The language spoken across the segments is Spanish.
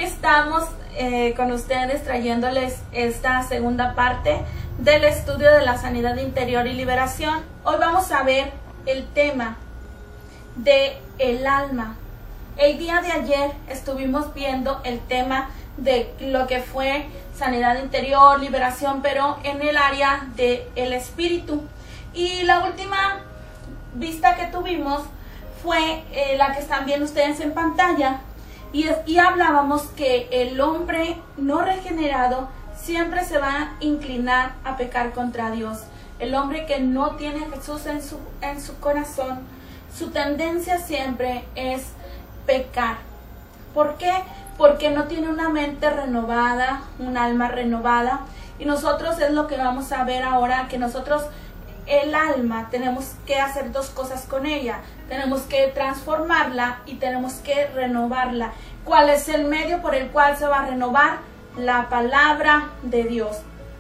Estamos con ustedes trayéndoles esta segunda parte del estudio de la sanidad interior y liberación. Hoy vamos a ver el tema de el alma. El día de ayer estuvimos viendo el tema de lo que fue sanidad interior, liberación, pero en el área del espíritu. Y la última vista que tuvimos fue la que están viendo ustedes en pantalla. Y hablábamos que el hombre no regenerado siempre se va a inclinar a pecar contra Dios. El hombre que no tiene a Jesús en su corazón, su tendencia siempre es pecar. ¿Por qué? Porque no tiene una mente renovada, un alma renovada. Y nosotros es lo que vamos a ver ahora, que nosotros, el alma, tenemos que hacer dos cosas con ella. Tenemos que transformarla y tenemos que renovarla. ¿Cuál es el medio por el cual se va a renovar? La palabra de Dios.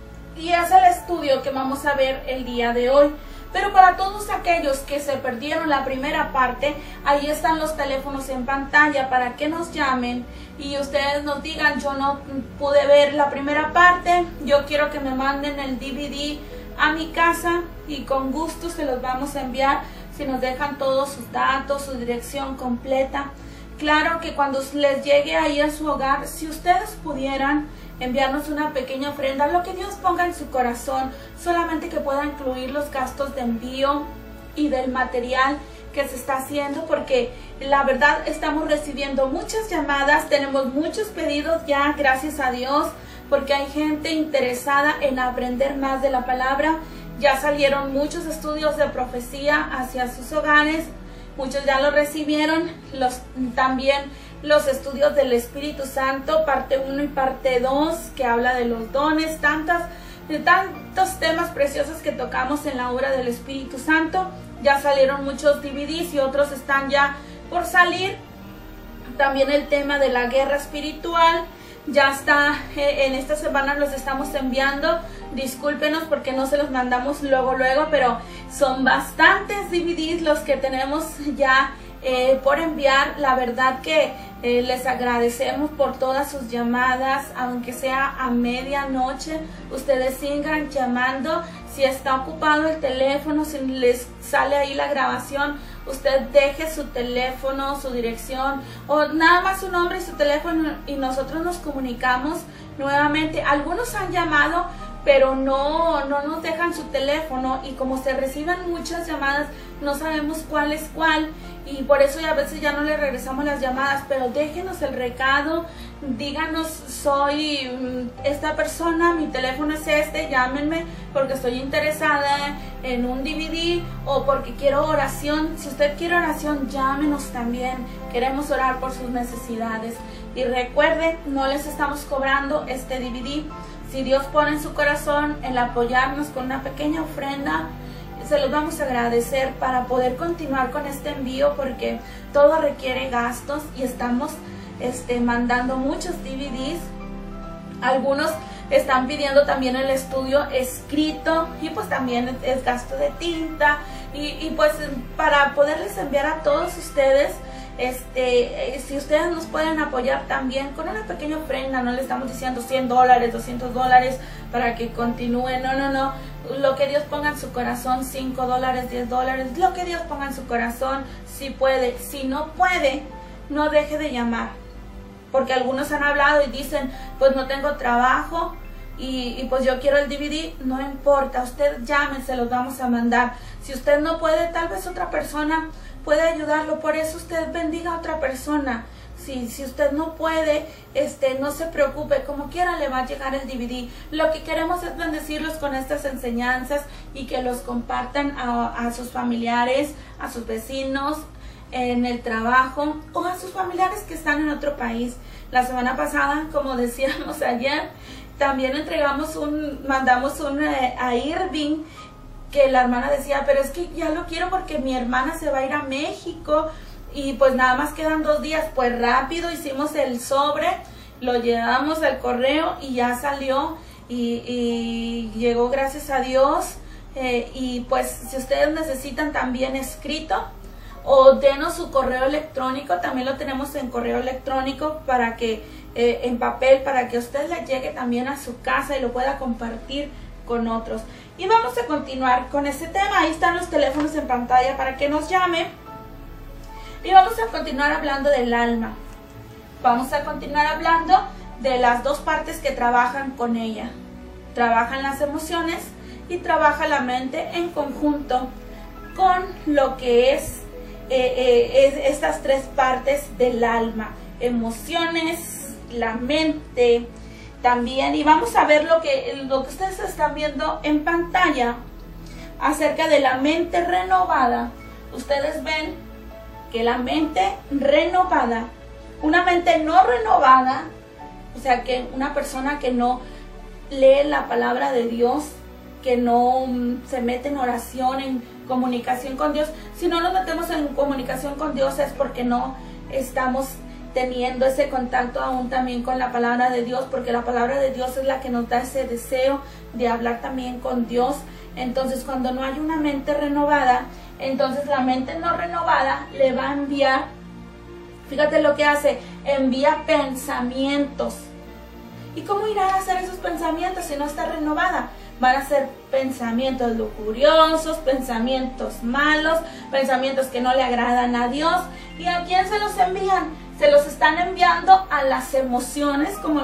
Y es el estudio que vamos a ver el día de hoy. Pero para todos aquellos que se perdieron la primera parte, ahí están los teléfonos en pantalla para que nos llamen y ustedes nos digan: yo no pude ver la primera parte, yo quiero que me manden el DVD a mi casa, y con gusto se los vamos a enviar si nos dejan todos sus datos, su dirección completa. Claro que cuando les llegue ahí a su hogar, si ustedes pudieran enviarnos una pequeña ofrenda, lo que Dios ponga en su corazón, solamente que pueda incluir los gastos de envío y del material que se está haciendo, porque la verdad estamos recibiendo muchas llamadas, tenemos muchos pedidos ya, gracias a Dios, porque hay gente interesada en aprender más de la palabra. Ya salieron muchos estudios de profecía hacia sus hogares, muchos ya lo recibieron, también los estudios del Espíritu Santo, parte 1 y parte 2, que habla de los dones, de tantos temas preciosos que tocamos en la obra del Espíritu Santo. Ya salieron muchos DVDs y otros están ya por salir. También el tema de la guerra espiritual ya está, en esta semana los estamos enviando. Discúlpenos porque no se los mandamos luego, pero son bastantes DVDs los que tenemos ya por enviar. La verdad que les agradecemos por todas sus llamadas, aunque sea a medianoche, ustedes sigan llamando. Si está ocupado el teléfono, si les sale ahí la grabación, usted deje su teléfono, su dirección, o nada más su nombre y su teléfono, y nosotros nos comunicamos nuevamente. Algunos han llamado, pero no nos dejan su teléfono, y como se reciben muchas llamadas, no sabemos cuál es cuál, y por eso a veces ya no le regresamos las llamadas. Pero déjenos el recado, díganos: soy esta persona, mi teléfono es este, llámenme porque estoy interesada en un DVD o porque quiero oración. Si usted quiere oración, llámenos también, queremos orar por sus necesidades. Y recuerde, no les estamos cobrando este DVD. Si Dios pone en su corazón el apoyarnos con una pequeña ofrenda, se los vamos a agradecer para poder continuar con este envío, porque todo requiere gastos y estamos mandando muchos DVDs. Algunos están pidiendo también el estudio escrito, y pues también es gasto de tinta, y pues para poderles enviar a todos ustedes, si ustedes nos pueden apoyar también con una pequeña ofrenda. No le estamos diciendo $100, $200 para que continúe, no, lo que Dios ponga en su corazón, $5, $10, lo que Dios ponga en su corazón. Si puede, si no puede, no deje de llamar, porque algunos han hablado y dicen: pues no tengo trabajo y pues yo quiero el DVD. No importa, usted llame, se los vamos a mandar. Si usted no puede, tal vez otra persona puede ayudarlo. Por eso usted bendiga a otra persona. Si usted no puede, no se preocupe, como quiera le va a llegar el DVD. Lo que queremos es bendecirlos con estas enseñanzas y que los compartan a sus familiares, a sus vecinos, en el trabajo, o a sus familiares que están en otro país. La semana pasada, como decíamos ayer, también mandamos a Irving, que la hermana decía: pero es que ya lo quiero porque mi hermana se va a ir a México y pues nada más quedan 2 días. Pues rápido hicimos el sobre, lo llevamos al correo y ya salió y llegó, gracias a Dios. Y pues si ustedes necesitan también escrito, o denos su correo electrónico, también lo tenemos en correo electrónico para que en papel para que a usted le llegue también a su casa y lo pueda compartir con otros. Y vamos a continuar con este tema. Ahí están los teléfonos en pantalla para que nos llamen. Y vamos a continuar hablando del alma. Vamos a continuar hablando de las dos partes que trabajan con ella. Trabajan las emociones y trabaja la mente en conjunto con lo que es estas tres partes del alma. Emociones, la mente también. Y vamos a ver lo que ustedes están viendo en pantalla acerca de la mente renovada. Ustedes ven que la mente renovada, una mente no renovada, o sea, que una persona que no lee la palabra de Dios, que no se mete en oración, en comunicación con Dios. Si no nos metemos en comunicación con Dios es porque no estamos teniendo ese contacto aún también con la palabra de Dios, porque la palabra de Dios es la que nos da ese deseo de hablar también con Dios. Entonces, cuando no hay una mente renovada, entonces la mente no renovada le va a enviar, fíjate lo que hace, envía pensamientos. ¿Y cómo irá a hacer esos pensamientos si no está renovada? Van a ser pensamientos lujuriosos, pensamientos malos, pensamientos que no le agradan a Dios. ¿Y a quién se los envían? Se los están enviando a las emociones, como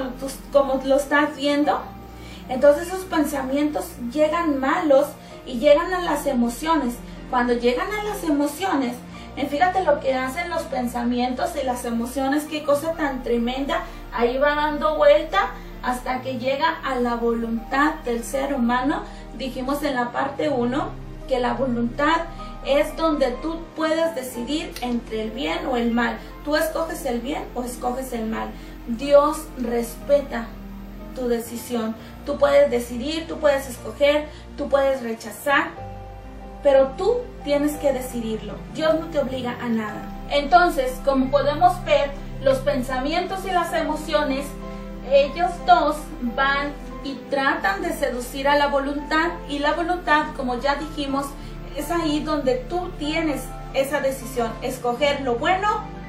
lo estás viendo. Entonces esos pensamientos llegan malos y llegan a las emociones. Cuando llegan a las emociones, fíjate lo que hacen los pensamientos y las emociones, qué cosa tan tremenda. Ahí va dando vuelta hasta que llega a la voluntad del ser humano. Dijimos en la parte 1 que la voluntad es donde tú puedes decidir entre el bien o el mal. Tú escoges el bien o escoges el mal. Dios respeta tu decisión. Tú puedes decidir, tú puedes escoger, tú puedes rechazar, pero tú tienes que decidirlo. Dios no te obliga a nada. Entonces, como podemos ver, los pensamientos y las emociones, ellos dos van y tratan de seducir a la voluntad, y la voluntad, como ya dijimos, es ahí donde tú tienes esa decisión, escoger lo bueno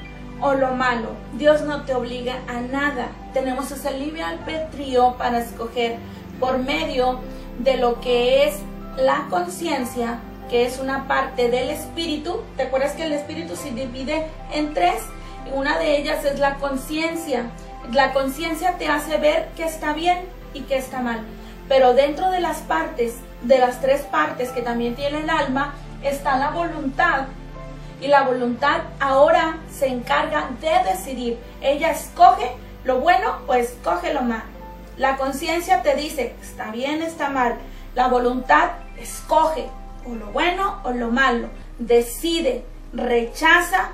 o lo malo. Dios no te obliga a nada. Tenemos ese libre albedrío para escoger por medio de lo que es la conciencia, que es una parte del espíritu. ¿Te acuerdas que el espíritu se divide en tres? Una de ellas es la conciencia. La conciencia te hace ver qué está bien y qué está mal. Pero dentro de las partes, de las tres partes que también tiene el alma, está la voluntad. Y la voluntad ahora se encarga de decidir. Ella escoge lo bueno o escoge lo malo. La conciencia te dice, está bien, está mal. La voluntad escoge o lo bueno o lo malo. Decide, rechaza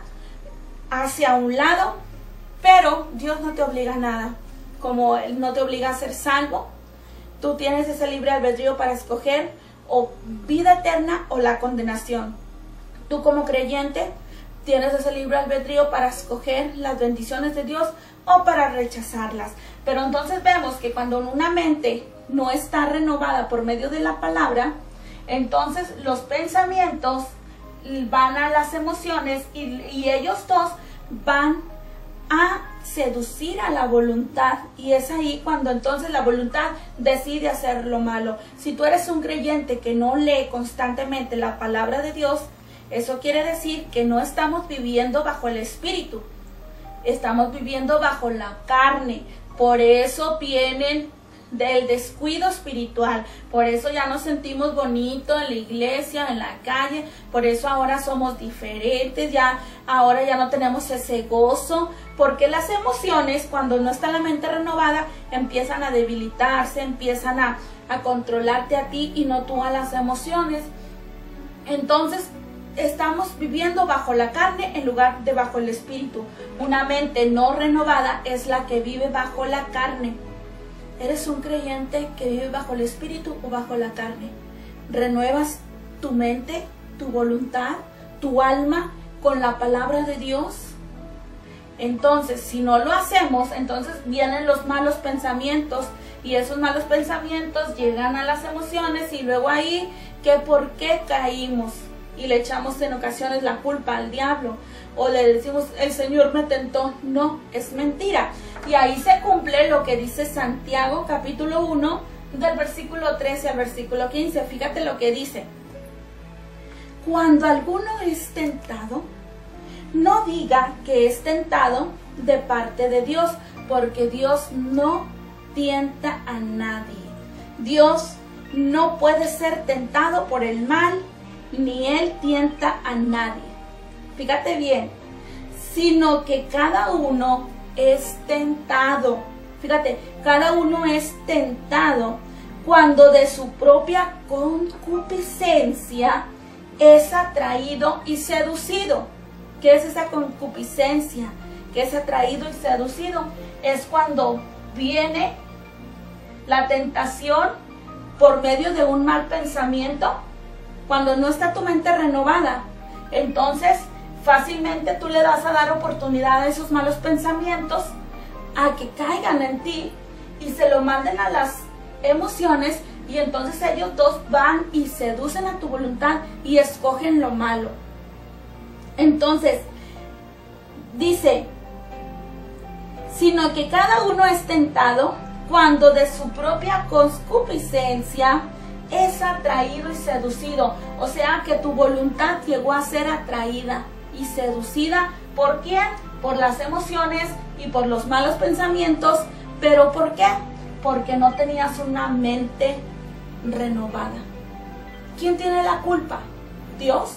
hacia un lado, pero Dios no te obliga a nada. Como Él no te obliga a ser salvo, tú tienes ese libre albedrío para escoger o vida eterna o la condenación. Tú como creyente tienes ese libre albedrío para escoger las bendiciones de Dios o para rechazarlas. Pero entonces vemos que cuando una mente no está renovada por medio de la palabra, entonces los pensamientos van a las emociones y ellos dos van a seducir a la voluntad, y es ahí cuando entonces la voluntad decide hacer lo malo. Si tú eres un creyente que no lee constantemente la palabra de Dios, eso quiere decir que no estamos viviendo bajo el espíritu, estamos viviendo bajo la carne. Por eso vienen del descuido espiritual, por eso ya nos sentimos bonitos en la iglesia, en la calle, por eso ahora somos diferentes, ahora ya no tenemos ese gozo, porque las emociones, cuando no está la mente renovada, empiezan a debilitarse, empiezan a controlarte a ti y no tú a las emociones. Entonces estamos viviendo bajo la carne en lugar de bajo el espíritu. Una mente no renovada es la que vive bajo la carne. ¿Eres un creyente que vive bajo el espíritu o bajo la carne? ¿Renuevas tu mente, tu voluntad, tu alma con la palabra de Dios? Entonces, si no lo hacemos, entonces vienen los malos pensamientos, y esos malos pensamientos llegan a las emociones, y luego ahí, que ¿por qué caímos? Y le echamos en ocasiones la culpa al diablo, o le decimos, el Señor me tentó. No, es mentira. Y ahí se cumple lo que dice Santiago capítulo 1, del versículo 13 al versículo 15. Fíjate lo que dice. Cuando alguno es tentado, no diga que es tentado de parte de Dios, porque Dios no tienta a nadie. Dios no puede ser tentado por el mal, ni Él tienta a nadie. Fíjate bien, sino que cada uno es tentado. Fíjate, cada uno es tentado cuando de su propia concupiscencia es atraído y seducido. ¿Qué es esa concupiscencia? ¿Qué es atraído y seducido? Es cuando viene la tentación por medio de un mal pensamiento, cuando no está tu mente renovada. Entonces, fácilmente tú le das a dar oportunidad a esos malos pensamientos a que caigan en ti y se lo manden a las emociones, y entonces ellos dos van y seducen a tu voluntad y escogen lo malo. Entonces, dice, sino que cada uno es tentado cuando de su propia concupiscencia es atraído y seducido. O sea que tu voluntad llegó a ser atraída y seducida. ¿Por quién? Por las emociones y por los malos pensamientos. ¿Pero por qué? Porque no tenías una mente renovada. ¿Quién tiene la culpa? ¿Dios?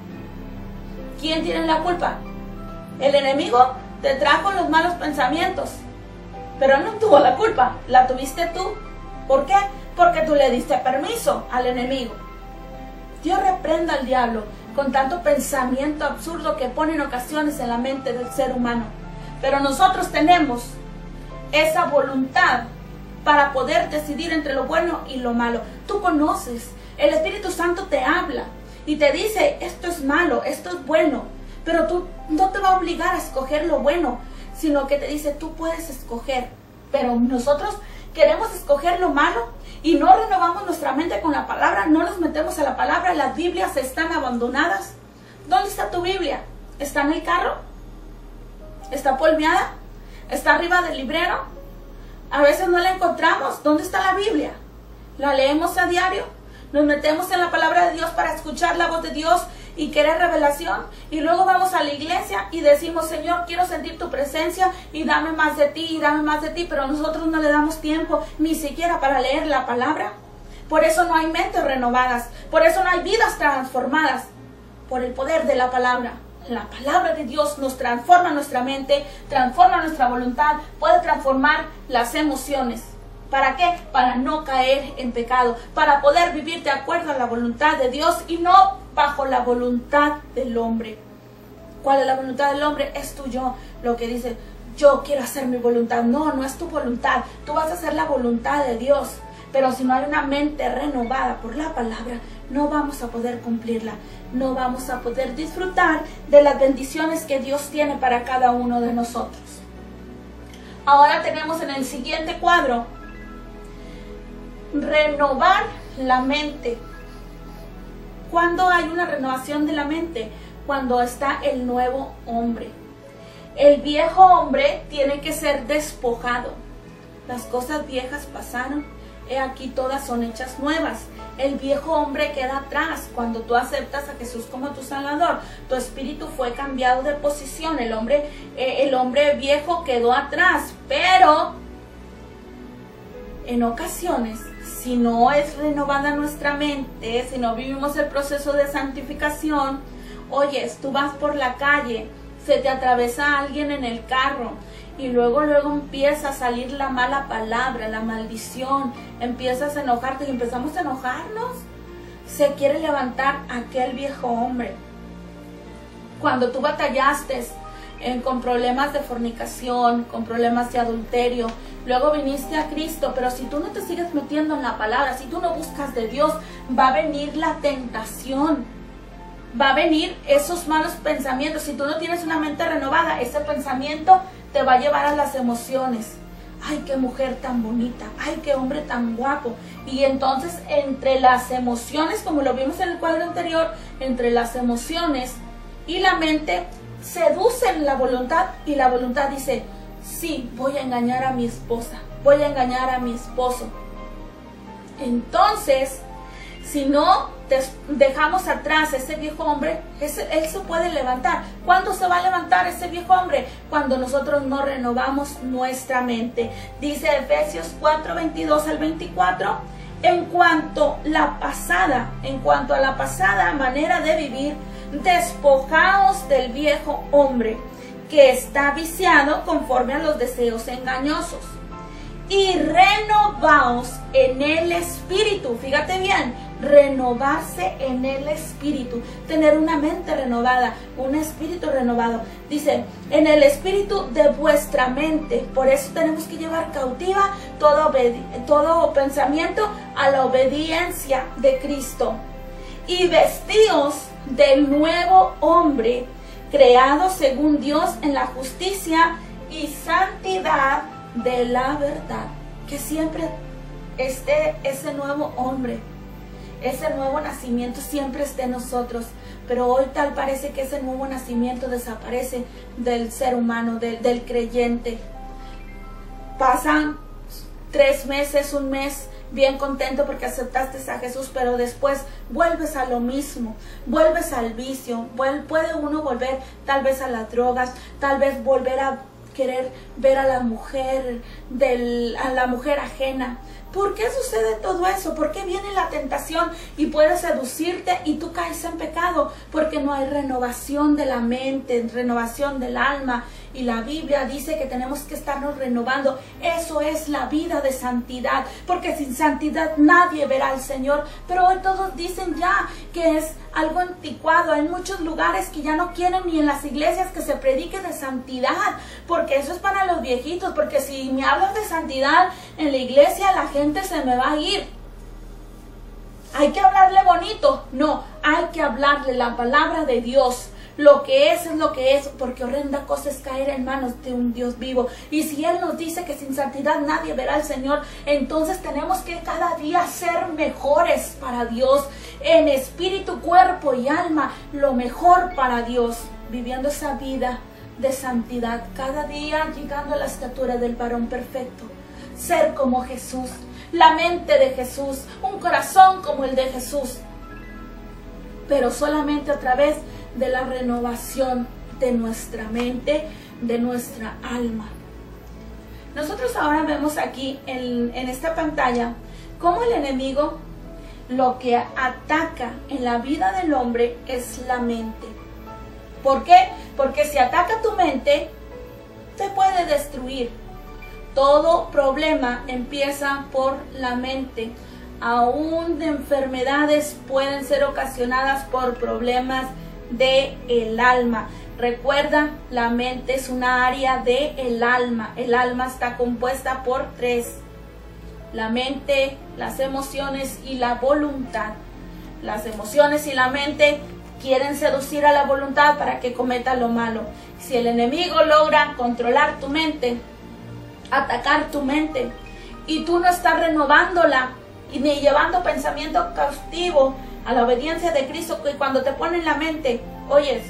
¿Quién tiene la culpa? El enemigo te trajo los malos pensamientos, pero él no tuvo la culpa, la tuviste tú. ¿Por qué? Porque tú le diste permiso al enemigo. Dios reprenda al diablo con tanto pensamiento absurdo que pone en ocasiones en la mente del ser humano. Pero nosotros tenemos esa voluntad para poder decidir entre lo bueno y lo malo. Tú conoces, el Espíritu Santo te habla y te dice, esto es malo, esto es bueno, pero tú no te va a obligar a escoger lo bueno, sino que te dice, tú puedes escoger. Pero nosotros queremos escoger lo malo y no renovamos nuestra mente con la palabra, no nos metemos a la palabra. Las Biblias están abandonadas. ¿Dónde está tu Biblia? ¿Está en el carro? ¿Está polveada? ¿Está arriba del librero? A veces no la encontramos. ¿Dónde está la Biblia? ¿La leemos a diario? Nos metemos en la palabra de Dios para escuchar la voz de Dios y querer revelación, y luego vamos a la iglesia y decimos, Señor, quiero sentir tu presencia y dame más de ti, y dame más de ti, pero nosotros no le damos tiempo ni siquiera para leer la palabra. Por eso no hay mentes renovadas, por eso no hay vidas transformadas, por el poder de la palabra. La palabra de Dios nos transforma nuestra mente, transforma nuestra voluntad, puede transformar las emociones. ¿Para qué? Para no caer en pecado, para poder vivir de acuerdo a la voluntad de Dios y no bajo la voluntad del hombre. ¿Cuál es la voluntad del hombre? Es tuyo. Lo que dice, yo quiero hacer mi voluntad. No, no es tu voluntad. Tú vas a hacer la voluntad de Dios. Pero si no hay una mente renovada por la palabra, no vamos a poder cumplirla. No vamos a poder disfrutar de las bendiciones que Dios tiene para cada uno de nosotros. Ahora tenemos en el siguiente cuadro, renovar la mente. ¿Cuándo hay una renovación de la mente? Cuando está el nuevo hombre. El viejo hombre tiene que ser despojado. Las cosas viejas pasaron, he aquí todas son hechas nuevas. El viejo hombre queda atrás. Cuando tú aceptas a Jesús como tu Salvador, tu espíritu fue cambiado de posición. El hombre viejo quedó atrás. Pero en ocasiones, si no es renovada nuestra mente, si no vivimos el proceso de santificación, oyes, tú vas por la calle, se te atravesa alguien en el carro y luego empieza a salir la mala palabra, la maldición, empiezas a enojarte y empezamos a enojarnos. Se quiere levantar aquel viejo hombre. Cuando tú batallaste con problemas de fornicación, con problemas de adulterio, luego viniste a Cristo, pero si tú no te sigues metiendo en la palabra, si tú no buscas de Dios, va a venir la tentación, va a venir esos malos pensamientos. Si tú no tienes una mente renovada, ese pensamiento te va a llevar a las emociones. Ay, qué mujer tan bonita, ay, qué hombre tan guapo. Y entonces entre las emociones, como lo vimos en el cuadro anterior, entre las emociones y la mente seducen la voluntad, y la voluntad dice, sí, voy a engañar a mi esposa, voy a engañar a mi esposo. Entonces, si no dejamos atrás ese viejo hombre, él se puede levantar. ¿Cuándo se va a levantar ese viejo hombre? Cuando nosotros no renovamos nuestra mente. Dice Efesios 4, 22 al 24, en cuanto a la pasada manera de vivir, despojaos del viejo hombre, que está viciado conforme a los deseos engañosos, y renovaos en el espíritu. Fíjate bien, renovarse en el espíritu, tener una mente renovada, un espíritu renovado. Dice, en el espíritu de vuestra mente. Por eso tenemos que llevar cautiva todo pensamiento a la obediencia de Cristo. Y vestíos del nuevo hombre, creado según Dios en la justicia y santidad de la verdad. Que siempre esté ese nuevo hombre, ese nuevo nacimiento siempre esté en nosotros. Pero hoy tal parece que ese nuevo nacimiento desaparece del ser humano, del creyente. Pasan 3 meses, un mes, bien contento porque aceptaste a Jesús, pero después vuelves a lo mismo, vuelves al vicio, puede uno volver tal vez a las drogas, tal vez volver a querer ver a la mujer ajena. ¿Por qué sucede todo eso? ¿Por qué viene la tentación y puede seducirte y tú caes en pecado? Porque no hay renovación de la mente, renovación del alma. Y la Biblia dice que tenemos que estarnos renovando. Eso es la vida de santidad, porque sin santidad nadie verá al Señor. Pero hoy todos dicen ya que es algo anticuado. Hay muchos lugares que ya no quieren ni en las iglesias que se predique de santidad, porque eso es para los viejitos. Porque si me hablas de santidad en la iglesia, la gente se me va a ir. ¿Hay que hablarle bonito? No, hay que hablarle la palabra de Dios. Lo que es lo que es, porque horrenda cosa es caer en manos de un Dios vivo. Y si Él nos dice que sin santidad nadie verá al Señor, entonces tenemos que cada día ser mejores para Dios, en espíritu, cuerpo y alma, lo mejor para Dios, viviendo esa vida de santidad, cada día llegando a la estatura del varón perfecto, ser como Jesús, la mente de Jesús, un corazón como el de Jesús, pero solamente a través de la renovación de nuestra mente, de nuestra alma. Nosotros ahora vemos aquí en esta pantalla cómo el enemigo lo que ataca en la vida del hombre es la mente. ¿Por qué? Porque si ataca tu mente, te puede destruir. Todo problema empieza por la mente. Aún de enfermedades pueden ser ocasionadas por problemas del alma. Recuerda, la mente es una área del alma. El alma está compuesta por 3: la mente, las emociones y la voluntad. Las emociones y la mente quieren seducir a la voluntad para que cometa lo malo. Si el enemigo logra controlar tu mente, atacar tu mente, y tú no estás renovándola y ni llevando pensamiento cautivo a la obediencia de Cristo, que cuando te pone en la mente, oyes,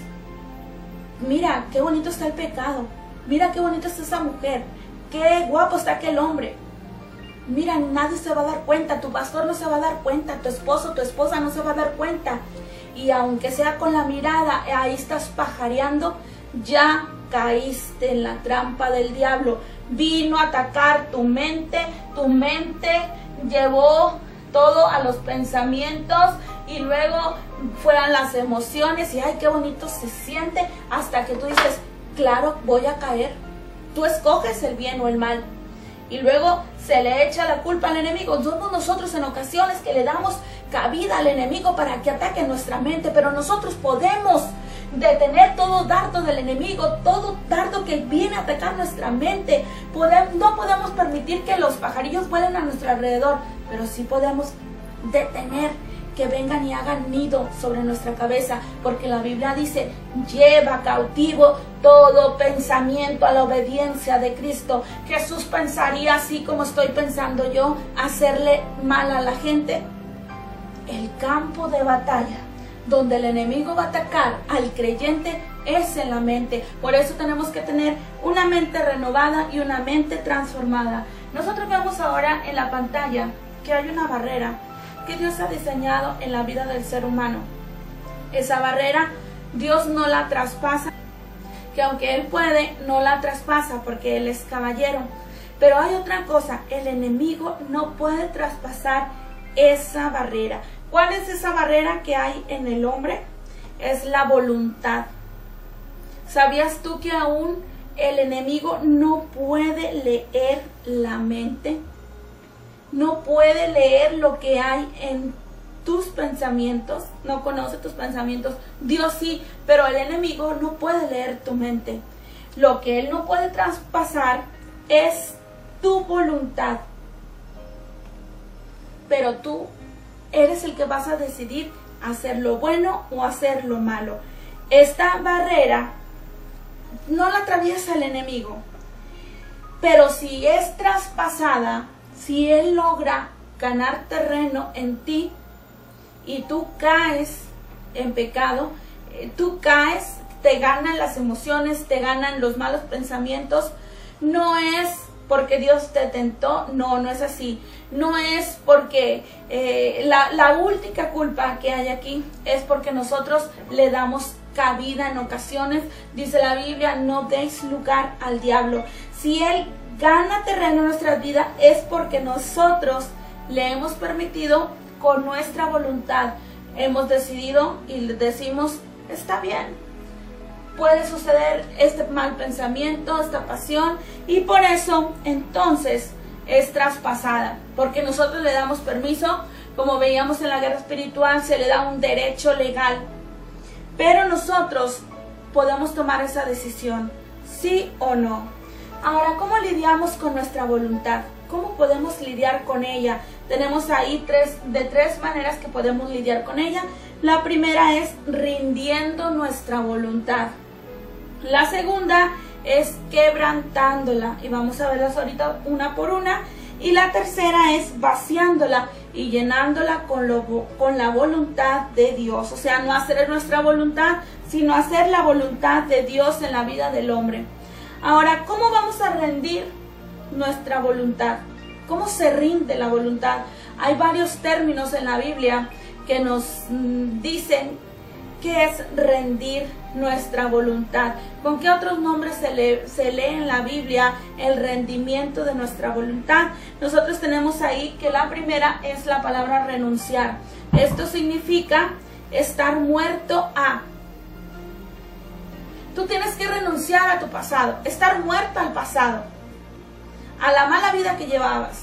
mira qué bonito está el pecado, mira qué bonita está esa mujer, qué guapo está aquel hombre, mira, nadie se va a dar cuenta, tu pastor no se va a dar cuenta, tu esposo, tu esposa no se va a dar cuenta, y aunque sea con la mirada, ahí estás pajareando, ya caíste en la trampa del diablo. Vino a atacar tu mente llevó todo a los pensamientos y luego fueron las emociones y ay, qué bonito se siente, hasta que tú dices, claro, voy a caer. Tú escoges el bien o el mal y luego se le echa la culpa al enemigo. Somos nosotros en ocasiones que le damos cabida al enemigo para que ataque nuestra mente, pero nosotros podemos detener todo dardo del enemigo, todo dardo que viene a atacar nuestra mente. No podemos permitir que los pajarillos vuelen a nuestro alrededor, pero sí podemos detener que vengan y hagan nido sobre nuestra cabeza, porque la Biblia dice, lleva cautivo todo pensamiento a la obediencia de Cristo. Jesús pensaría así como estoy pensando yo, hacerle mal a la gente. El campo de batalla donde el enemigo va a atacar al creyente es en la mente. Por eso tenemos que tener una mente renovada y una mente transformada. Nosotros vemos ahora en la pantalla que hay una barrera que Dios ha diseñado en la vida del ser humano. Esa barrera Dios no la traspasa, que aunque Él puede, no la traspasa porque Él es caballero. Pero hay otra cosa, el enemigo no puede traspasar esa barrera. ¿Cuál es esa barrera que hay en el hombre? Es la voluntad. ¿Sabías tú que aún el enemigo no puede leer la mente? No puede leer lo que hay en tus pensamientos, no conoce tus pensamientos. Dios sí, pero el enemigo no puede leer tu mente. Lo que él no puede traspasar es tu voluntad. Pero tú eres el que vas a decidir hacer lo bueno o hacer lo malo. Esta barrera no la atraviesa el enemigo, pero si es traspasada, si él logra ganar terreno en ti y tú caes en pecado, tú caes, te ganan las emociones, te ganan los malos pensamientos, no es porque Dios te tentó, no es así. No es porque la única culpa que hay aquí es porque nosotros le damos cabida en ocasiones. Dice la Biblia, no deis lugar al diablo. Si él gana terreno en nuestra vida es porque nosotros le hemos permitido con nuestra voluntad. Hemos decidido y le decimos, está bien, puede suceder este mal pensamiento, esta pasión, y por eso entonces es traspasada, porque nosotros le damos permiso. Como veíamos en la guerra espiritual, se le da un derecho legal, pero nosotros podemos tomar esa decisión, sí o no. Ahora, ¿cómo lidiamos con nuestra voluntad? ¿Cómo podemos lidiar con ella? Tenemos ahí tres maneras que podemos lidiar con ella. La primera es rindiendo nuestra voluntad. La segunda es quebrantándola, y vamos a verlas ahorita una por una. Y la tercera es vaciándola y llenándola con la voluntad de Dios. O sea, no hacer nuestra voluntad, sino hacer la voluntad de Dios en la vida del hombre. Ahora, ¿cómo vamos a rendir nuestra voluntad? ¿Cómo se rinde la voluntad? Hay varios términos en la Biblia que nos dicen qué es rendir nuestra voluntad. ¿Con qué otros nombres se lee en la Biblia el rendimiento de nuestra voluntad? Nosotros tenemos ahí que la primera es la palabra renunciar. Esto significa estar muerto a. Tú tienes que renunciar a tu pasado, estar muerto al pasado, a la mala vida que llevabas.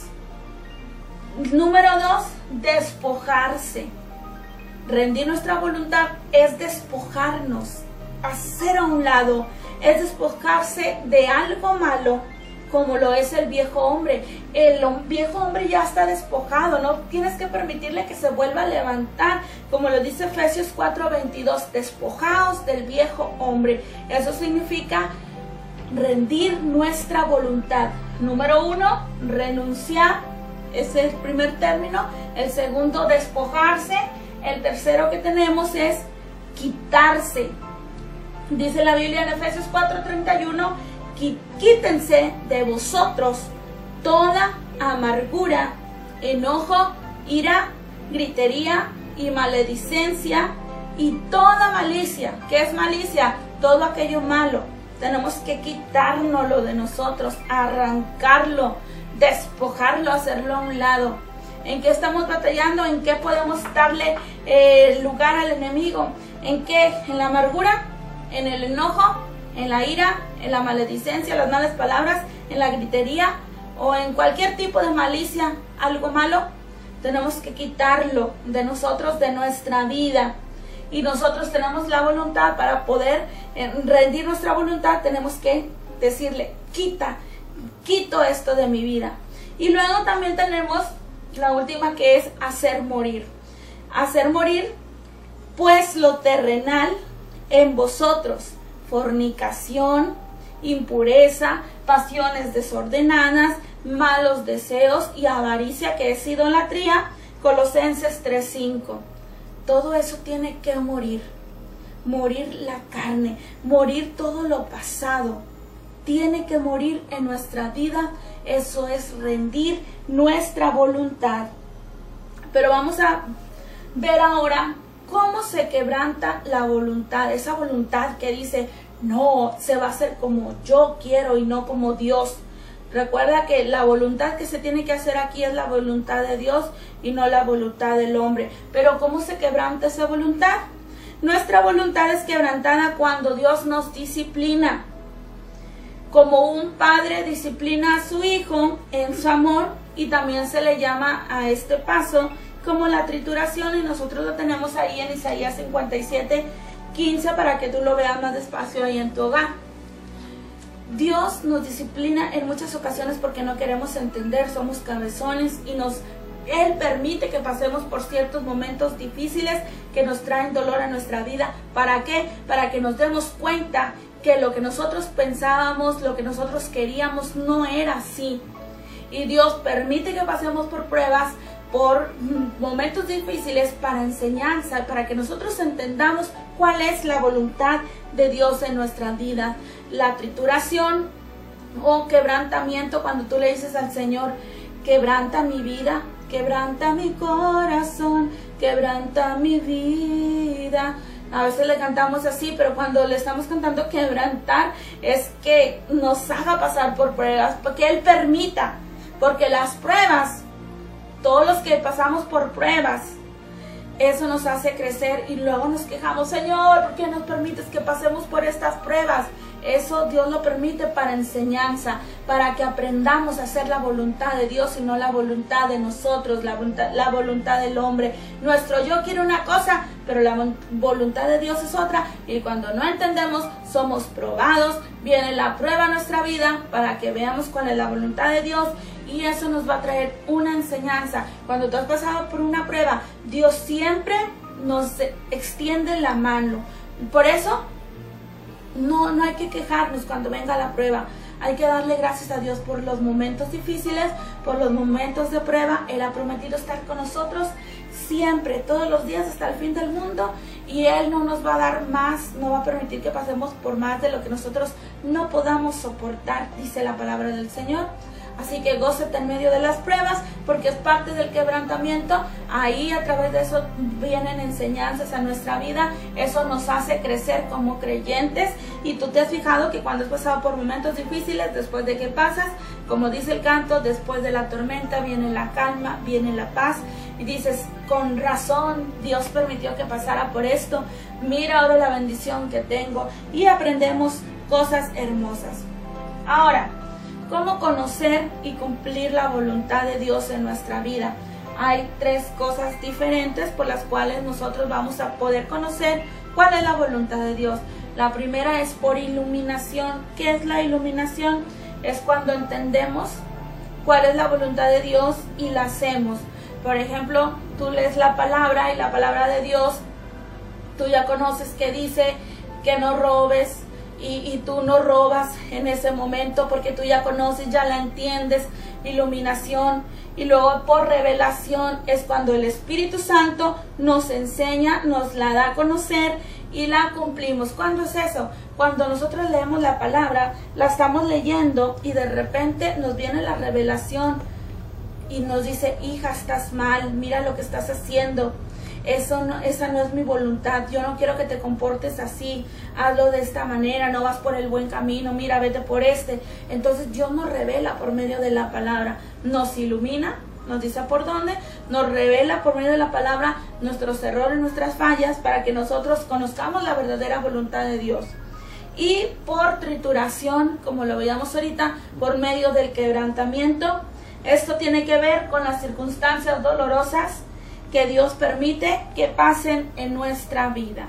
Número 2, despojarse. Rendir nuestra voluntad es despojarnos, hacer a un lado, es despojarse de algo malo, como lo es el viejo hombre. El viejo hombre ya está despojado, no tienes que permitirle que se vuelva a levantar, como lo dice Efesios 4:22, despojaos del viejo hombre. Eso significa rendir nuestra voluntad. Número 1, renunciar, ese es el primer término. El segundo, despojarse. El tercero que tenemos es quitarse. Dice la Biblia en Efesios 4:31, quítense de vosotros toda amargura, enojo, ira, gritería y maledicencia y toda malicia. ¿Qué es malicia? Todo aquello malo. Tenemos que quitárnoslo de nosotros, arrancarlo, despojarlo, hacerlo a un lado. ¿En qué estamos batallando? ¿En qué podemos darle lugar al enemigo? ¿En qué? ¿En la amargura? ¿En el enojo? ¿En la ira? ¿En la maledicencia? ¿Las malas palabras? ¿En la gritería? ¿O en cualquier tipo de malicia? ¿Algo malo? Tenemos que quitarlo de nosotros, de nuestra vida. Y nosotros tenemos la voluntad para poder rendir nuestra voluntad. Tenemos que decirle, quito esto de mi vida. Y luego también tenemos la última, que es hacer morir. Hacer morir pues lo terrenal en vosotros: fornicación, impureza, pasiones desordenadas, malos deseos y avaricia, que es idolatría. Colosenses 3:5. Todo eso tiene que morir. morir la carne, morir todo lo pasado. Tiene que morir en nuestra vida. Eso es rendir nuestra voluntad. Pero vamos a ver ahora cómo se quebranta la voluntad. Esa voluntad que dice, no, se va a hacer como yo quiero y no como Dios. Recuerda que la voluntad que se tiene que hacer aquí es la voluntad de Dios y no la voluntad del hombre. Pero ¿cómo se quebranta esa voluntad? Nuestra voluntad es quebrantada cuando Dios nos disciplina. Como un padre disciplina a su hijo en su amor, y también se le llama a este paso como la trituración, y nosotros lo tenemos ahí en Isaías 57:15 para que tú lo veas más despacio ahí en tu hogar. Dios nos disciplina en muchas ocasiones porque no queremos entender, somos cabezones, y Él permite que pasemos por ciertos momentos difíciles que nos traen dolor a nuestra vida. ¿Para qué? Para que nos demos cuenta que lo que nosotros pensábamos, lo que nosotros queríamos, no era así. Y Dios permite que pasemos por pruebas, por momentos difíciles, para enseñanza, para que nosotros entendamos cuál es la voluntad de Dios en nuestra vida. La trituración o quebrantamiento, cuando tú le dices al Señor, quebranta mi vida, quebranta mi corazón, quebranta mi vida. A veces le cantamos así, pero cuando le estamos cantando quebrantar, es que nos haga pasar por pruebas, porque Él permita, porque las pruebas, todos los que pasamos por pruebas, eso nos hace crecer, y luego nos quejamos, Señor, ¿por qué nos permites que pasemos por estas pruebas? Eso Dios lo permite para enseñanza, para que aprendamos a hacer la voluntad de Dios y no la voluntad de nosotros, la voluntad del hombre. Nuestro yo quiere una cosa, pero la voluntad de Dios es otra, y cuando no entendemos, somos probados, viene la prueba a nuestra vida para que veamos cuál es la voluntad de Dios, y eso nos va a traer una enseñanza. Cuando tú has pasado por una prueba, Dios siempre nos extiende la mano. Por eso no hay que quejarnos cuando venga la prueba. Hay que darle gracias a Dios por los momentos difíciles, por los momentos de prueba. Él ha prometido estar con nosotros siempre, todos los días, hasta el fin del mundo, y Él no nos va a dar más, no va a permitir que pasemos por más de lo que nosotros no podamos soportar, dice la palabra del Señor. Así que gócete en medio de las pruebas, porque es parte del quebrantamiento. Ahí a través de eso vienen enseñanzas a nuestra vida. Eso nos hace crecer como creyentes. Y tú te has fijado que cuando has pasado por momentos difíciles, después de que pasas, como dice el canto, después de la tormenta viene la calma, viene la paz. Y dices, con razón Dios permitió que pasara por esto. Mira ahora la bendición que tengo. Y aprendemos cosas hermosas. Ahora, ¿cómo conocer y cumplir la voluntad de Dios en nuestra vida? Hay tres cosas diferentes por las cuales nosotros vamos a poder conocer cuál es la voluntad de Dios. La primera es por iluminación. ¿Qué es la iluminación? Es cuando entendemos cuál es la voluntad de Dios y la hacemos. Por ejemplo, tú lees la palabra, y la palabra de Dios, tú ya conoces que dice que no robes, y tú no robas en ese momento porque tú ya conoces, ya la entiendes, iluminación. Y luego por revelación es cuando el Espíritu Santo nos enseña, nos la da a conocer y la cumplimos. ¿Cuándo es eso? Cuando nosotros leemos la palabra, la estamos leyendo y de repente nos viene la revelación y nos dice, hija, estás mal, mira lo que estás haciendo. Esa no es mi voluntad, yo no quiero que te comportes así, hazlo de esta manera, no vas por el buen camino, mira, vete por este. Entonces Dios nos revela por medio de la palabra, nos ilumina, nos dice por dónde, nos revela por medio de la palabra nuestros errores, nuestras fallas, para que nosotros conozcamos la verdadera voluntad de Dios. Y por trituración, como lo veíamos ahorita, por medio del quebrantamiento. Esto tiene que ver con las circunstancias dolorosas que Dios permite que pasen en nuestra vida.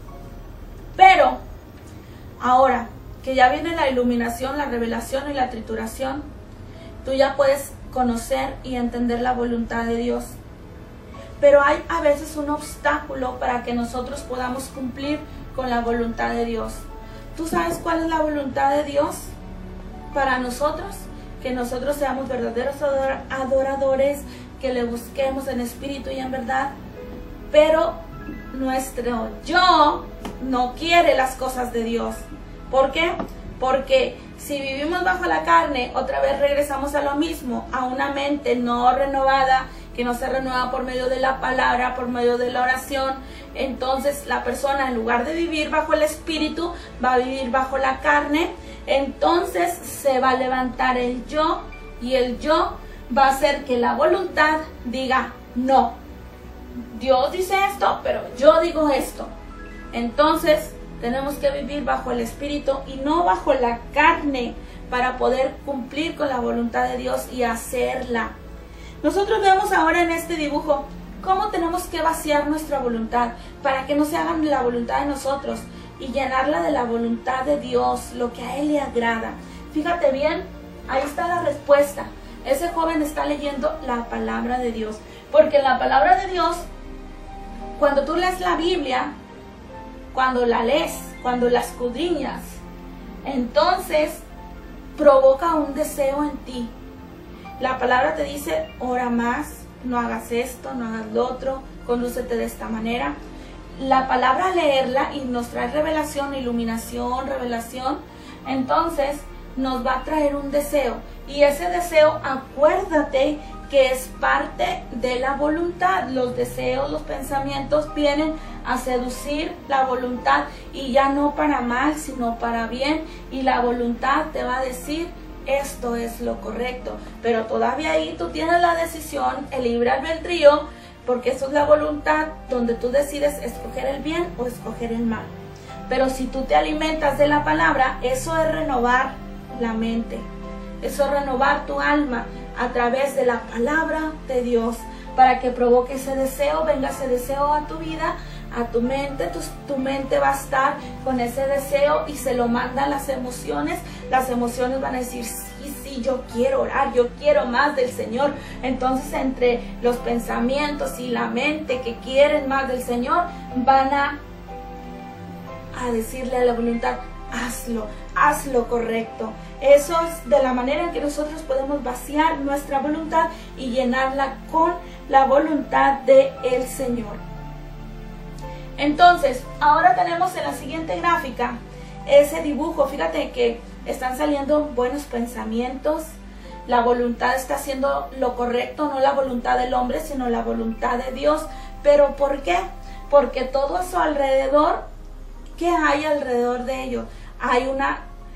Pero ahora que ya viene la iluminación, la revelación y la trituración, tú ya puedes conocer y entender la voluntad de Dios. Pero hay a veces un obstáculo para que nosotros podamos cumplir con la voluntad de Dios. ¿Tú sabes cuál es la voluntad de Dios para nosotros? Que nosotros seamos verdaderos adoradores, que le busquemos en espíritu y en verdad. Pero nuestro yo no quiere las cosas de Dios. ¿Por qué? Porque si vivimos bajo la carne, otra vez regresamos a lo mismo, a una mente no renovada, que no se renueva por medio de la palabra, por medio de la oración. Entonces la persona, en lugar de vivir bajo el espíritu, va a vivir bajo la carne. Entonces se va a levantar el yo, y el yo va a hacer que la voluntad diga no. Dios dice esto, pero yo digo esto. Entonces tenemos que vivir bajo el espíritu y no bajo la carne, para poder cumplir con la voluntad de Dios y hacerla. Nosotros vemos ahora en este dibujo cómo tenemos que vaciar nuestra voluntad para que no se haga la voluntad de nosotros y llenarla de la voluntad de Dios, lo que a Él le agrada. Fíjate bien, ahí está la respuesta. Ese joven está leyendo la palabra de Dios, porque en la palabra de Dios, cuando tú lees la Biblia, cuando la lees, cuando la escudriñas, entonces provoca un deseo en ti. La palabra te dice, ora más, no hagas esto, no hagas lo otro, condúcete de esta manera. La palabra, al leerla, y nos trae revelación, iluminación, revelación, entonces nos va a traer un deseo. Y ese deseo, acuérdate que es parte de la voluntad. Los deseos, los pensamientos vienen a seducir la voluntad, y ya no para mal, sino para bien. Y la voluntad te va a decir, esto es lo correcto. Pero todavía ahí tú tienes la decisión, el libre albedrío, porque eso es la voluntad, donde tú decides escoger el bien o escoger el mal. Pero si tú te alimentas de la palabra, eso es renovar la mente, eso es renovar tu alma a través de la palabra de Dios, para que provoque ese deseo, venga ese deseo a tu vida, a tu mente. Tu mente va a estar con ese deseo y se lo mandan las emociones. Las emociones van a decir, sí, yo quiero orar, yo quiero más del Señor. Entonces, entre los pensamientos y la mente que quieren más del Señor, van a decirle a la voluntad, haz lo correcto. Eso es de la manera en que nosotros podemos vaciar nuestra voluntad y llenarla con la voluntad del Señor. Entonces, ahora tenemos en la siguiente gráfica ese dibujo. Fíjate que están saliendo buenos pensamientos. La voluntad está haciendo lo correcto, no la voluntad del hombre, sino la voluntad de Dios. ¿Pero por qué? Porque todo a su alrededor, ¿qué hay alrededor de ello? Hay una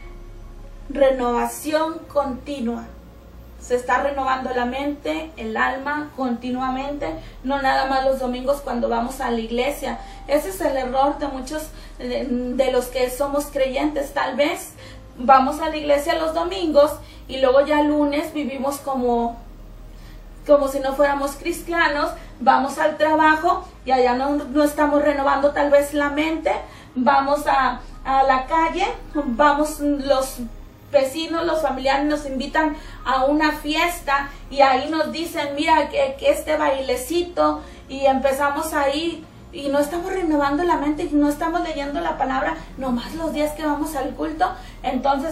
renovación continua. Se está renovando la mente, el alma continuamente, no nada más los domingos cuando vamos a la iglesia. Ese es el error de muchos de los que somos creyentes. Tal vez vamos a la iglesia los domingos y luego ya el lunes vivimos como si no fuéramos cristianos. Vamos al trabajo y allá no estamos renovando tal vez la mente. Vamos a la calle, vamos, los vecinos, los familiares nos invitan a una fiesta y ahí nos dicen, mira que este bailecito, y empezamos ahí y no estamos renovando la mente y no estamos leyendo la palabra nomás los días que vamos al culto. Entonces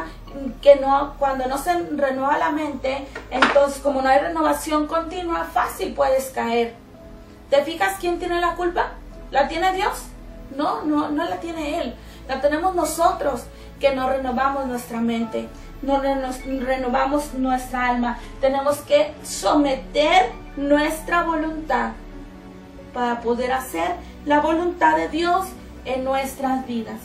cuando no se renueva la mente, entonces como no hay renovación continua, fácil puedes caer. ¿Te fijas quién tiene la culpa? ¿La tiene Dios? No la tiene Él, la tenemos nosotros, que no renovamos nuestra mente, no renovamos nuestra alma. Tenemos que someter nuestra voluntad para poder hacer la voluntad de Dios en nuestras vidas.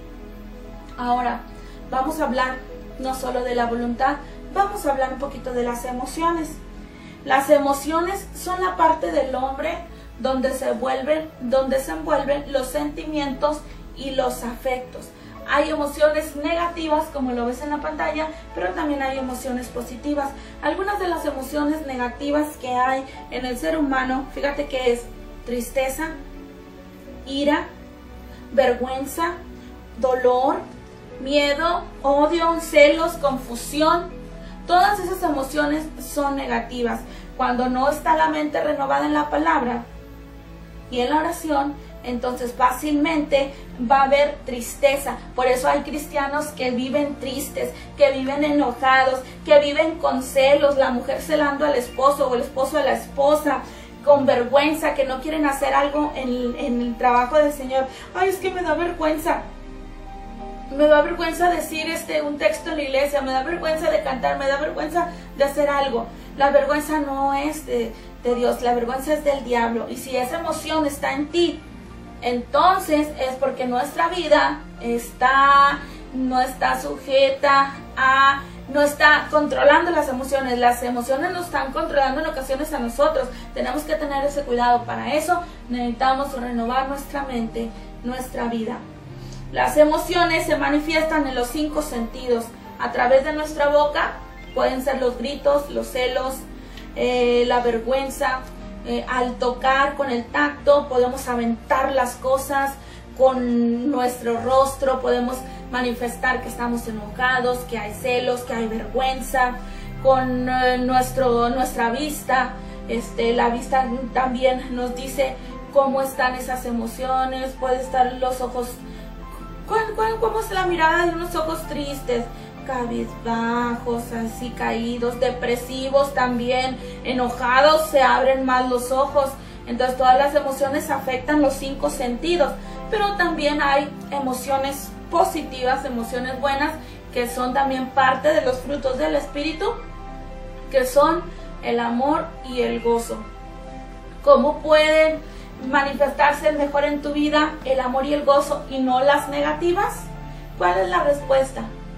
Ahora vamos a hablar no solo de la voluntad, vamos a hablar un poquito de las emociones. Las emociones son la parte del hombre donde se envuelven los sentimientos y los afectos. Hay emociones negativas, como lo ves en la pantalla, pero también hay emociones positivas. Algunas de las emociones negativas que hay en el ser humano, fíjate que es tristeza, ira, vergüenza, dolor, miedo, odio, celos, confusión. Todas esas emociones son negativas. Cuando no está la mente renovada en la palabra y en la oración, entonces fácilmente va a haber tristeza. Por eso hay cristianos que viven tristes, que viven enojados, que viven con celos, la mujer celando al esposo o el esposo a la esposa, con vergüenza, que no quieren hacer algo en el trabajo del Señor. Ay, es que me da vergüenza. Me da vergüenza decir un texto en la iglesia, me da vergüenza de cantar, me da vergüenza de hacer algo. La vergüenza no es de Dios, la vergüenza es del diablo. Y si esa emoción está en ti, entonces es porque nuestra vida no está sujeta a, no está controlando las emociones. Las emociones nos están controlando en ocasiones a nosotros. Tenemos que tener ese cuidado. Para eso necesitamos renovar nuestra mente, nuestra vida. Las emociones se manifiestan en los 5 sentidos. A través de nuestra boca pueden ser los gritos, los celos, la vergüenza. Al tocar con el tacto podemos aventar las cosas. Con nuestro rostro podemos manifestar que estamos enojados, que hay celos, que hay vergüenza. Con nuestra vista, la vista también nos dice cómo están esas emociones. Puede estar los ojos, ¿cómo es la mirada de unos ojos tristes? Cabizbajos, así caídos, depresivos también, enojados, se abren más los ojos. Entonces todas las emociones afectan los 5 sentidos, pero también hay emociones positivas, emociones buenas, que son también parte de los frutos del Espíritu, que son el amor y el gozo. ¿Cómo pueden manifestarse mejor en tu vida el amor y el gozo y no las negativas? ¿Cuál es la respuesta?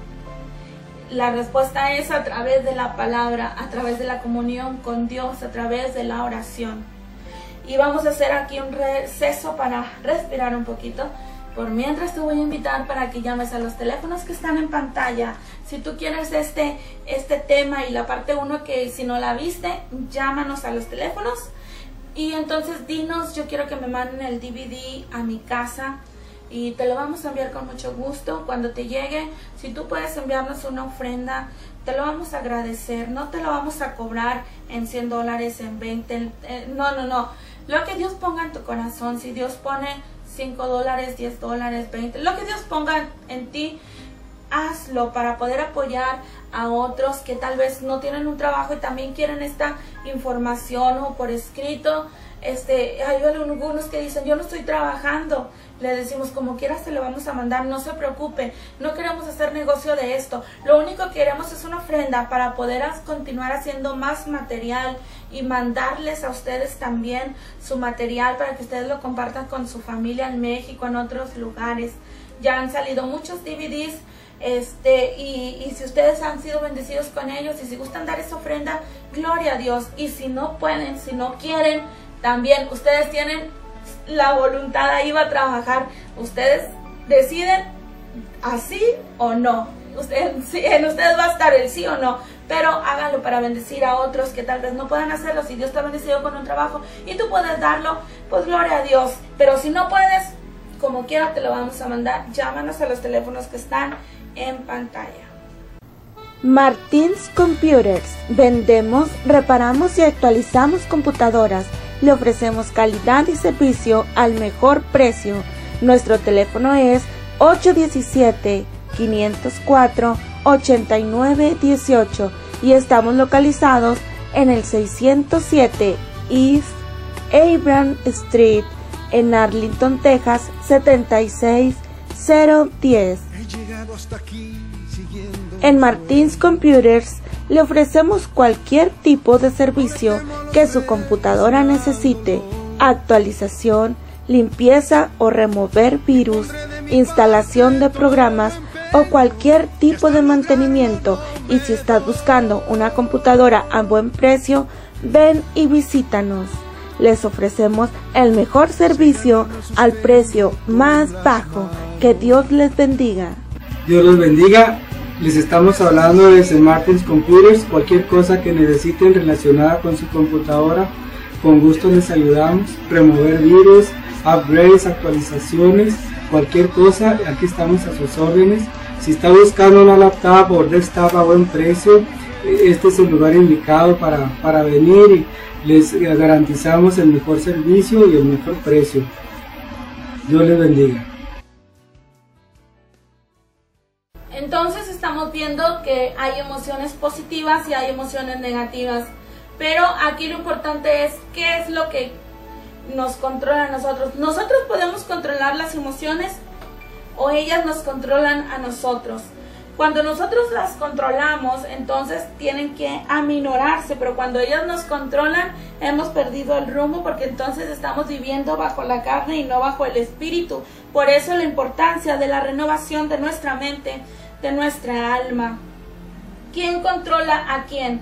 La respuesta es a través de la palabra, a través de la comunión con Dios, a través de la oración. Y vamos a hacer aquí un receso para respirar un poquito. Por mientras te voy a invitar para que llames a los teléfonos que están en pantalla. Si tú quieres este tema y la parte 1, que si no la viste, llámanos a los teléfonos. Y entonces dinos, yo quiero que me manden el DVD a mi casa. Y te lo vamos a enviar con mucho gusto. Cuando te llegue, si tú puedes enviarnos una ofrenda, te lo vamos a agradecer. No te lo vamos a cobrar en $100, en 20. No. Lo que Dios ponga en tu corazón. Si Dios pone $5, $10, 20, lo que Dios ponga en ti, hazlo para poder apoyar a otros que tal vez no tienen un trabajo y también quieren esta información o por escrito. Hay algunos que dicen, yo no estoy trabajando. Le decimos, como quieras te lo vamos a mandar, no se preocupe, no queremos hacer negocio de esto. Lo único que queremos es una ofrenda para poder continuar haciendo más material y mandarles a ustedes también su material para que ustedes lo compartan con su familia en México, en otros lugares. Ya han salido muchos DVDs. Y si ustedes han sido bendecidos con ellos y si gustan dar esa ofrenda, gloria a Dios. Y si no pueden, si no quieren, también ustedes tienen la voluntad, ahí va a trabajar. Ustedes deciden así o no. En ustedes va a estar el sí o no, pero háganlo para bendecir a otros que tal vez no puedan hacerlo. Si Dios te ha bendecido con un trabajo y tú puedes darlo, pues gloria a Dios. Pero si no puedes, como quiera te lo vamos a mandar. Llámanos a los teléfonos que están en pantalla. Martins Computers. Vendemos, reparamos y actualizamos computadoras. Le ofrecemos calidad y servicio al mejor precio. Nuestro teléfono es 817-504-8918 y estamos localizados en el 607 East Abram Street en Arlington, Texas 76010. En Martins Computers le ofrecemos cualquier tipo de servicio que su computadora necesite: actualización, limpieza o remover virus, instalación de programas o cualquier tipo de mantenimiento. Y si estás buscando una computadora a buen precio, ven y visítanos. Les ofrecemos el mejor servicio al precio más bajo. Que Dios les bendiga. Dios los bendiga. Les estamos hablando de Martins Computers. Cualquier cosa que necesiten relacionada con su computadora, con gusto les ayudamos. Remover virus, upgrades, actualizaciones, cualquier cosa, aquí estamos a sus órdenes. Si está buscando una laptop o desktop a buen precio, este es el lugar indicado para venir y les garantizamos el mejor servicio y el mejor precio. Dios les bendiga. Entonces estamos viendo que hay emociones positivas y hay emociones negativas. Pero aquí lo importante es qué es lo que nos controla a nosotros. Nosotros podemos controlar las emociones o ellas nos controlan a nosotros. Cuando nosotros las controlamos, entonces tienen que aminorarse, pero cuando ellas nos controlan, hemos perdido el rumbo, porque entonces estamos viviendo bajo la carne y no bajo el espíritu. Por eso la importancia de la renovación de nuestra mente, de nuestra alma. ¿Quién controla a quién?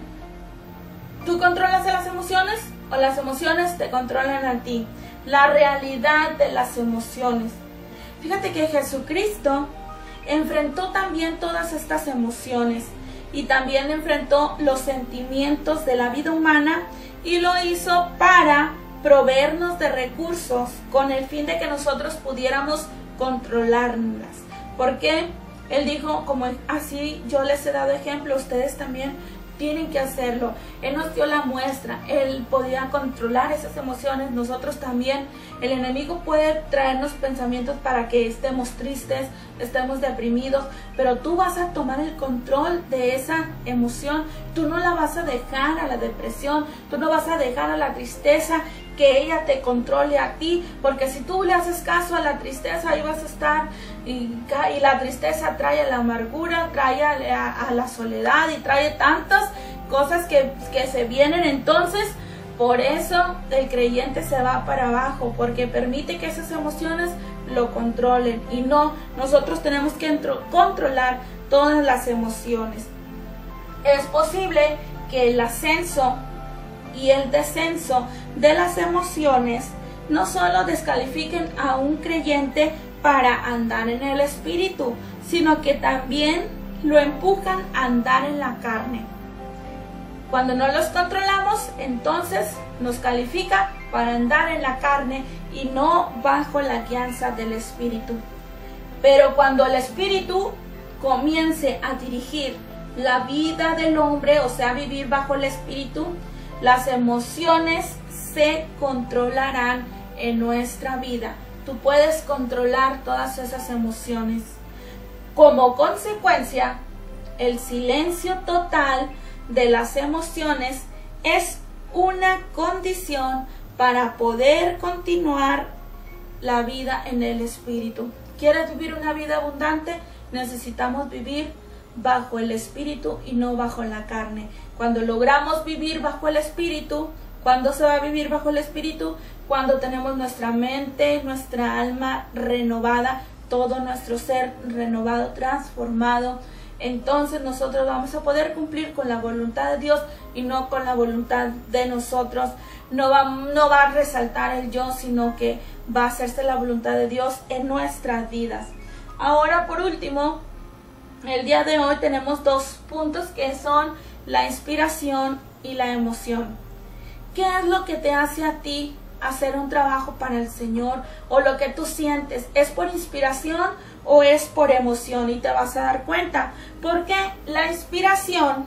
¿Tú controlas a las emociones o las emociones te controlan a ti? La realidad de las emociones. Fíjate que Jesucristo enfrentó también todas estas emociones y también enfrentó los sentimientos de la vida humana y lo hizo para proveernos de recursos con el fin de que nosotros pudiéramos controlarlas. Porque Él dijo, como así yo les he dado ejemplo, ustedes también tienen que hacerlo. Él nos dio la muestra, Él podía controlar esas emociones, nosotros también. El enemigo puede traernos pensamientos para que estemos tristes, estemos deprimidos, pero tú vas a tomar el control de esa emoción. Tú no la vas a dejar a la depresión, tú no vas a dejar a la tristeza que ella te controle a ti, porque si tú le haces caso a la tristeza, ahí vas a estar, y la tristeza trae a la amargura, trae a la soledad y trae tantas cosas que se vienen. Entonces, por eso el creyente se va para abajo, porque permite que esas emociones lo controlen, y no, nosotros tenemos que controlar todas las emociones. Es posible que el ascenso y el descenso de las emociones no solo descalifiquen a un creyente para andar en el espíritu, sino que también lo empujan a andar en la carne. Cuando no los controlamos, entonces nos califica para andar en la carne y no bajo la guianza del espíritu. Pero cuando el espíritu comience a dirigir la vida del hombre, o sea, vivir bajo el espíritu, las emociones se controlarán en nuestra vida. Tú puedes controlar todas esas emociones. Como consecuencia, el silencio total de las emociones es una condición para poder continuar la vida en el espíritu. ¿Quieres vivir una vida abundante? Necesitamos vivir bajo el espíritu y no bajo la carne. Cuando logramos vivir bajo el espíritu, ¿cuándo se va a vivir bajo el espíritu? Cuando tenemos nuestra mente, nuestra alma renovada, todo nuestro ser renovado, transformado. Entonces nosotros vamos a poder cumplir con la voluntad de Dios y no con la voluntad de nosotros. No va a resaltar el yo, sino que va a hacerse la voluntad de Dios en nuestras vidas. Ahora, por último, el día de hoy tenemos dos puntos que son la inspiración y la emoción. ¿Qué es lo que te hace a ti hacer un trabajo para el Señor? O lo que tú sientes, ¿es por inspiración o es por emoción? Y te vas a dar cuenta, porque la inspiración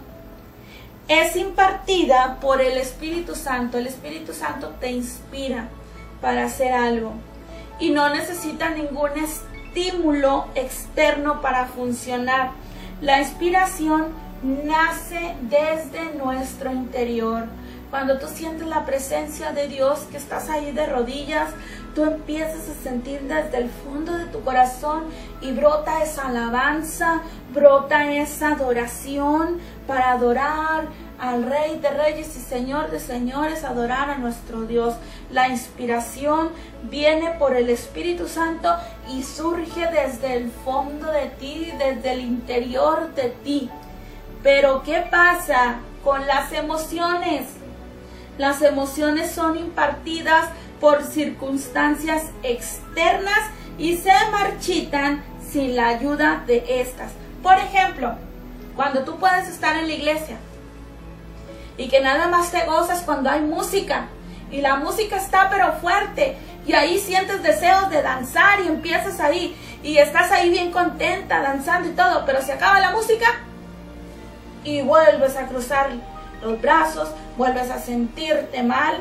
es impartida por el Espíritu Santo. El Espíritu Santo te inspira para hacer algo y no necesita ningún estímulo externo para funcionar. La inspiración nace desde nuestro interior. Cuando tú sientes la presencia de Dios, que estás ahí de rodillas, tú empiezas a sentir desde el fondo de tu corazón y brota esa alabanza, brota esa adoración para adorar al Rey de Reyes y Señor de Señores, adorar a nuestro Dios. La inspiración viene por el Espíritu Santo y surge desde el fondo de ti, desde el interior de ti. Pero ¿qué pasa con las emociones? Las emociones son impartidas por circunstancias externas y se marchitan sin la ayuda de estas. Por ejemplo, cuando tú puedes estar en la iglesia y que nada más te gozas cuando hay música y la música está pero fuerte y ahí sientes deseos de danzar y empiezas ahí y estás ahí bien contenta danzando y todo, pero se acaba la música y vuelves a cruzar los brazos, vuelves a sentirte mal,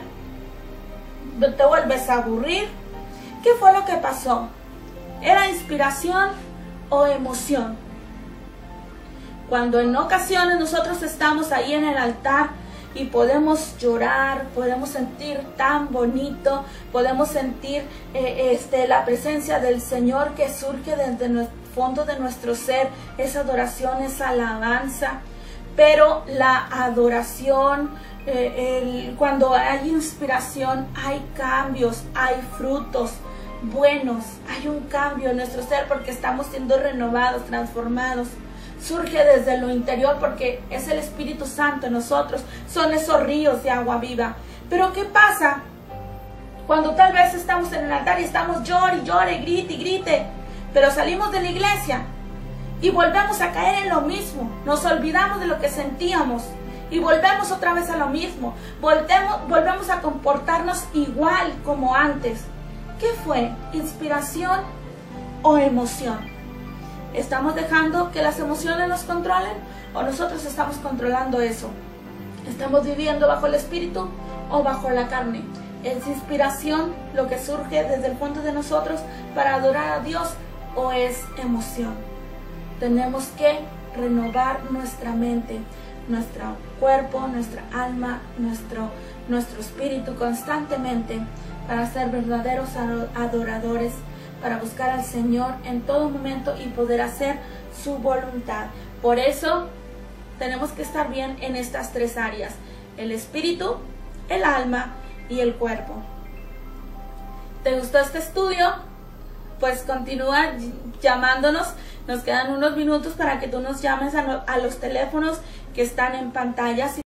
te vuelves a aburrir. ¿Qué fue lo que pasó? ¿Era inspiración o emoción? Cuando en ocasiones nosotros estamos ahí en el altar y podemos llorar, podemos sentir tan bonito, podemos sentir la presencia del Señor que surge desde el fondo de nuestro ser, esa adoración, esa alabanza. Pero la adoración, cuando hay inspiración, hay cambios, hay frutos buenos, hay un cambio en nuestro ser porque estamos siendo renovados, transformados. Surge desde lo interior porque es el Espíritu Santo en nosotros, son esos ríos de agua viva. Pero ¿qué pasa cuando tal vez estamos en el altar y estamos llore, llore, grite y grite, pero salimos de la iglesia y volvemos a caer en lo mismo? Nos olvidamos de lo que sentíamos y volvemos otra vez a lo mismo, volvemos a comportarnos igual como antes. ¿Qué fue? ¿Inspiración o emoción? ¿Estamos dejando que las emociones nos controlen o nosotros estamos controlando eso? ¿Estamos viviendo bajo el Espíritu o bajo la carne? ¿Es inspiración lo que surge desde el fondo de nosotros para adorar a Dios o es emoción? Tenemos que renovar nuestra mente, nuestro cuerpo, nuestra alma, nuestro espíritu constantemente para ser verdaderos adoradores, para buscar al Señor en todo momento y poder hacer su voluntad. Por eso tenemos que estar bien en estas tres áreas: el espíritu, el alma y el cuerpo. ¿Te gustó este estudio? Pues continúa llamándonos. Nos quedan unos minutos para que tú nos llames a los teléfonos que están en pantalla.